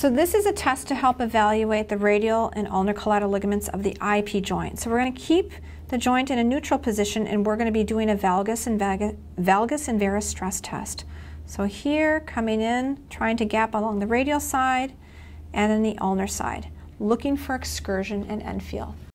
So this is a test to help evaluate the radial and ulnar collateral ligaments of the IP joint. So we're going to keep the joint in a neutral position, and we're going to be doing a valgus and varus stress test. So here, coming in, trying to gap along the radial side and then the ulnar side, looking for excursion and end feel.